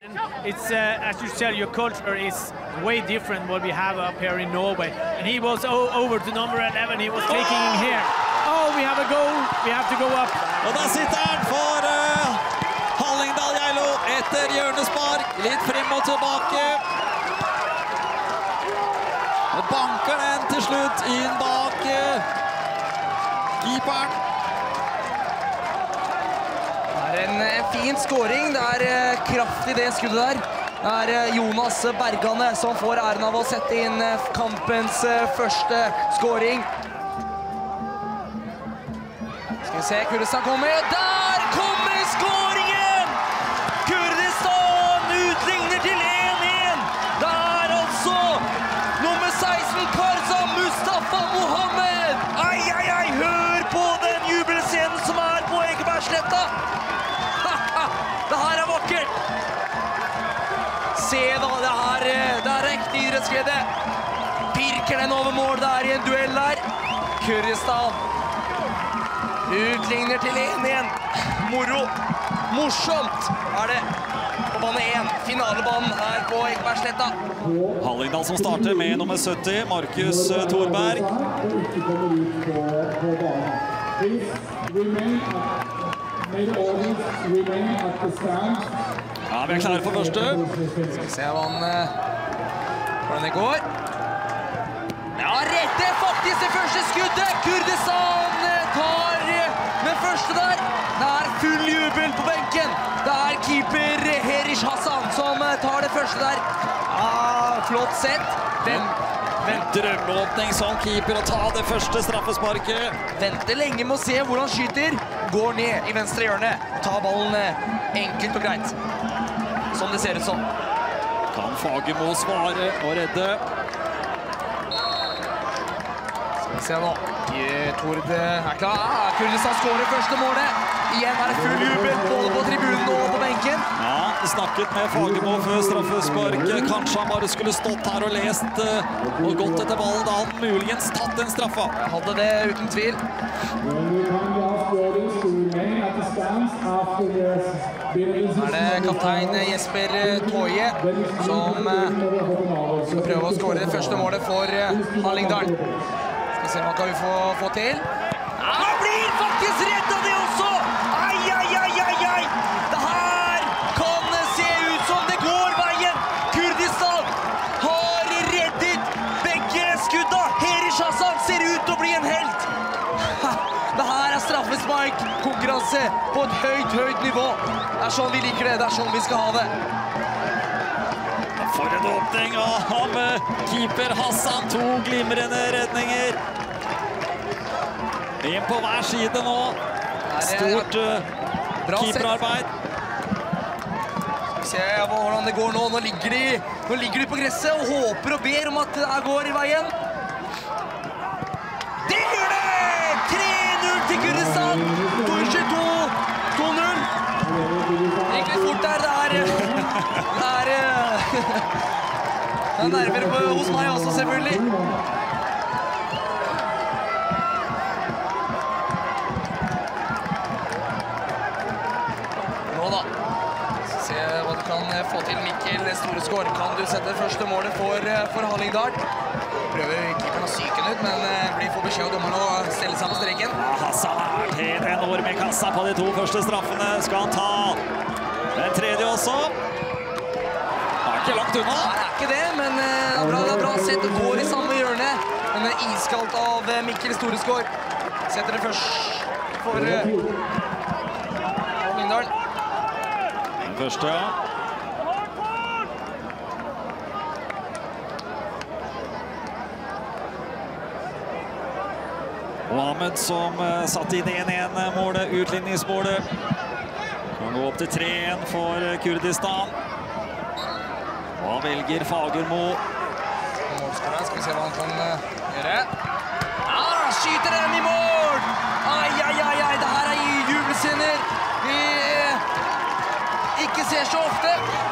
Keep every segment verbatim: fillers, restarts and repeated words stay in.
It's, uh, as you said, your culture is way different what we have up here in Norway. And he was over to number eleven, he was taking in here. Oh, we have a goal, we have to go up. Og der sitter han for uh, Hallingdal Geilo etter hjørnespark, litt frem og tilbake. Og banker den til slutt inn bak keeperen. Det er en fin scoring, det er kraft i det skuddet der. Det er Jonas Bergane som får æren av å sette inn kampens første scoring. Skal vi se, Kurdistan kommer, og der kommer scoringen! Kurdistan utligner til en en. Det er altså nummer seksten, Karzam Mustafa Mohammed. Ai, ai, ai, hør på den jubelscenen som er på Ekebergsletta. Det her er vakkert. Se da, det her det er riktig idrettsglede. Pirker den over mål der i en duell der. Kurdistan utligner til en en. Moro. Morsomt er det på bane én. Finalebanen her på Ekebergsletta. Hallingdal som starter med nummer sytti, Markus Thorberg. Ja, vi er klare for første. Skal vi se hvordan, hvordan det går. Ja, redder faktisk det første skuddet. Kurdistan tar den første der. Det er full jubel på benken. Det er keeper Herish Hassan som tar det første der. Ja, flott sett. Hvem? En drømmeåpning som keeper å ta det første straffesparket. Venter lenge med å se hvor han skyter. Går ned i venstre hjørne. Tar ballen enkelt og greit. Som det ser ut som. Kan Fagermo svare og redde. Skal vi se nå. Tord er klar. Ah, Kurdistan skårer første målet. Igjen er det full jubel både på tribunen og på benken. Ja, snakket med Fagermo før straffespark. Kanskje han bare skulle stått her og lest og gått etter ballen. Da hadde han muligens tatt den straffa. Jeg hadde det uten tvil. Her er det kaptein Jesper Toje som skal prøve å skåre det første målet for Hallingdal. Skal vi se hva kan vi få, få til. Han blir faktisk reddet det også! Ai, ai, ai, ai, ai! Det her kan se ut som det går veien. Kurdistan har reddet begge skudda. Herish Hassan ser ut til å bli en helt. Det her er straffespark, konkurranse på et høyt, høyt nivå. Det er sånn vi liker det, det er sånn vi skal ha det. For en åpning av keeper Hassan, to glimrende redninger. En på hver side nå. Stort keeperarbeid. Skal vi se hvordan det går nå. Nå ligger de, nå ligger de på gresset og håper og ber om at det går i veien. Det gjør det! tre null til Kurdistan. to null. Det gikk litt fort der. Det er, det er, det er nerver hos meg også, selvfølgelig. Nå da. Se hva du kan få til, Mikkel Storeskår. Kan du sette det første målet for, for Hallingdal? Prøver keeperen å syke den ut, men blir for beskjed av dommeren å stelle seg på streken. Hassan har vært helt enorm i kassa på de to første straffene. Skal han ta den tredje også? Det er ikke langt unna. Det er ikke det, men det er bra, det er bra sett. Det går i samme hjørne. Men det er iskaldt av Mikkel Storeskår. Setter det først for Hallingdal. Den første, ja. Mohammed som satt inn en en målet, utligningsmålet. Kan gå opp til tre en for Kurdistan. Hva velger Fagermo? Målskåreren, skal vi se hva han kan gjøre. Ah, skyter den i mål! Ai, ai, ai, ai, det her er jubelscener vi ikke ser så ofte.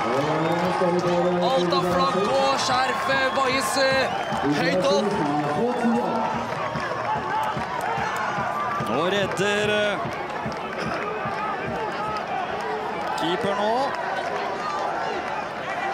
Alt av flagg og skjerf vaies høyt opp. Nå redder keeper nå.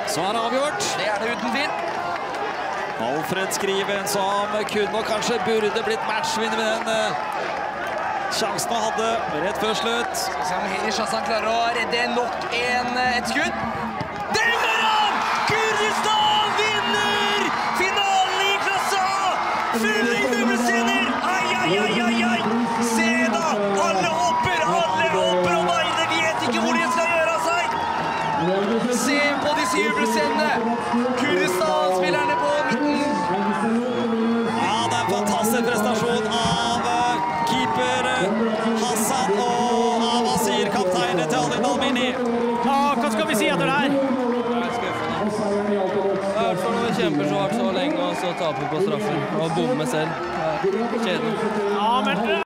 Så er det avgjort. Det er det uten tvil. Alfred Skriven som kunne og kanskje burde blitt matchvinner med den uh, sjansen han hadde rett før slutt. Skal se om Hirish Hassan klarer å redde nok en, et skudd. Det gjør han! Kurdistan vinner finalen i klassa! Fylling nummersenere! Ai, ai, ai, ai, ai! Se da! Alle hopper, alle hopper og Varde vet ikke hvor de skal gjøre av seg! Se på disse jubelscenene! Kurdistan-spillerne på midten. Ja, det er en fantastisk prestasjon av uh, keeper uh, Hassan og av Asir, kapteinen til Hallingdal Mini. Ja, hva skal vi si etter det her? Det er skuffende. Det er i hvert fall når vi kjemper så hardt så lenge og så taper på straffen og bommer selv. Det er kjedelig. Ja, men